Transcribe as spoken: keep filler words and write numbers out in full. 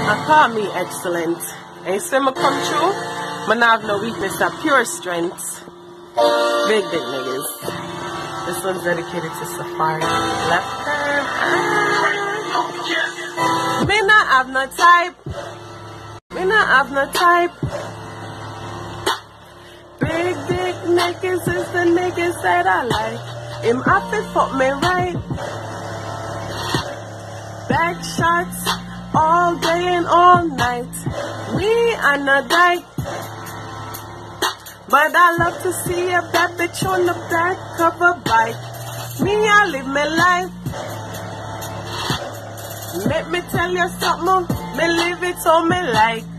call me excellent. And you see me come through, I don't have no weakness, a pure strength. Big, big niggas. This one's dedicated to Safari. Left turn. Ah. Me not have no type. Me not have no type. Big, big niggas is the niggas that I like. Him up and fuck me right. Back shots all day and all night. Me and a dyke. But I love to see a bad bitch on the back of a bike. Me, I live my life. Let me tell you something, me live it so me like.